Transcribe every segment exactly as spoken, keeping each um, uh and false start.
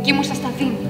Εκεί μου σας τα δίνει.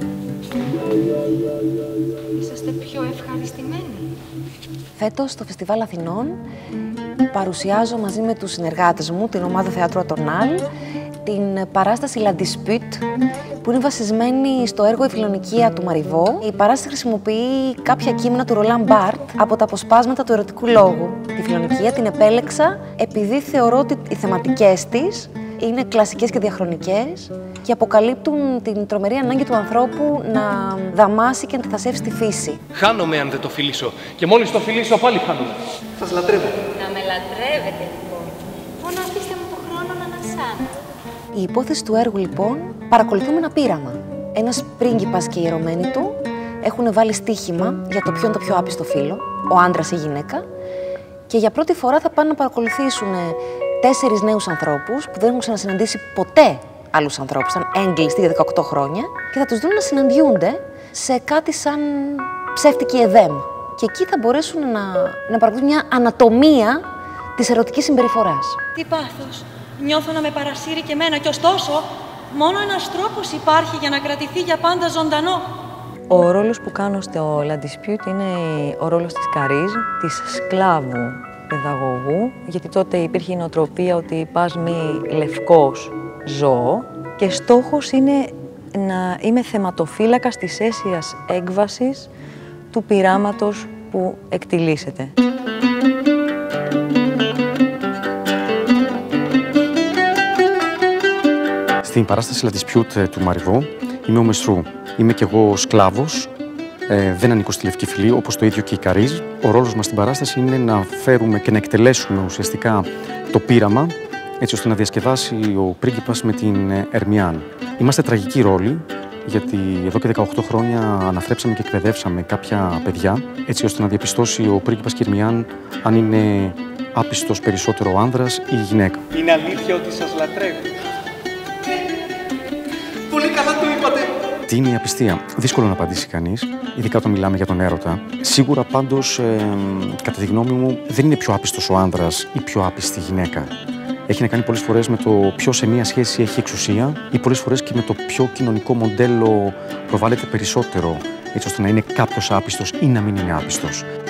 Είσαστε πιο ευχαριστημένοι. Φέτος στο Φεστιβάλ Αθηνών παρουσιάζω μαζί με τους συνεργάτες μου, την ομάδα Θεάτρου Ατονάλ, την παράσταση La Dispute, που είναι βασισμένη στο έργο «Η Φιλονικία» του Μαριβό. Η παράσταση χρησιμοποιεί κάποια κείμενα του Ρολάν Μπάρτ από τα αποσπάσματα του ερωτικού λόγου. Τη Φιλονικία την επέλεξα επειδή θεωρώ ότι οι θεματικές της είναι κλασικές και διαχρονικές και αποκαλύπτουν την τρομερή ανάγκη του ανθρώπου να δαμάσει και να αντιθασεύσει τη φύση. Χάνομαι αν δεν το φιλήσω και μόλις το φιλήσω πάλι χάνομαι. Σας λατρεύω. Να με λατρεύετε λοιπόν. Μόνο αφήστε μου το χρόνο να ανασάνω. Η υπόθεση του έργου λοιπόν παρακολουθούμε ένα πείραμα. Ένας πρίγκιπας και η ερωμένη του έχουν βάλει στοίχημα για το ποιο είναι το πιο άπιστο φύλο, ο άντρας ή η γυναίκα, και για πρώτη φορά θα πάνε να παρακολουθήσουν τέσσερις νέους ανθρώπους που δεν έχουν ξανασυναντήσει ποτέ άλλους ανθρώπους, ήταν έγκλειστοι για δεκαοκτώ χρόνια, και θα τους δουν να συναντιούνται σε κάτι σαν ψεύτικη εδέμ. Και εκεί θα μπορέσουν να, να παρακολουθούν μια ανατομία της ερωτικής συμπεριφοράς. Τι πάθος. Νιώθω να με παρασύρει και εμένα, και ωστόσο μόνο ένας τρόπος υπάρχει για να κρατηθεί για πάντα ζωντανό. Ο ρόλος που κάνω στο La Dispute είναι ο ρόλος της Καρίζ, της σκλάβου παιδαγωγού, γιατί τότε υπήρχε η νοοτροπία ότι πας μη λευκός ζώο και στόχος είναι να είμαι θεματοφύλακας της αίσιας έκβασης του πειράματος που εκτιλήσεται. Στην παράσταση La Dispute του Μαριβό είμαι ο Μεσρού. Είμαι κι εγώ σκλάβος, ε, δεν ανήκω στη λευκή φυλή, όπως το ίδιο και η Καρίζ. Ο ρόλος μας στην παράσταση είναι να φέρουμε και να εκτελέσουμε ουσιαστικά το πείραμα, έτσι ώστε να διασκεδάσει ο πρίγκιπας με την Ερμιάν. Είμαστε τραγικοί ρόλοι, γιατί εδώ και δεκαοκτώ χρόνια αναθρέψαμε και εκπαιδεύσαμε κάποια παιδιά, έτσι ώστε να διαπιστώσει ο πρίγκιπας και η Ερμιάν αν είναι άπιστος περισσότερο ο άνδρας ή η γυναίκα. Είναι αλήθεια ότι σας λατρεύω. Πολύ καλά το είπατε. Τι είναι η απιστία? Δύσκολο να απαντήσει κανείς, ειδικά όταν μιλάμε για τον έρωτα. Σίγουρα πάντως, ε, κατά τη γνώμη μου, δεν είναι πιο άπιστος ο άνδρας ή πιο άπιστη γυναίκα. Έχει να κάνει πολλές φορές με το ποιος σε μία σχέση έχει εξουσία ή πολλές φορές και με το ποιο κοινωνικό μοντέλο προβάλλεται περισσότερο, έτσι ώστε να είναι κάποιος άπιστος ή να μην είναι άπιστος.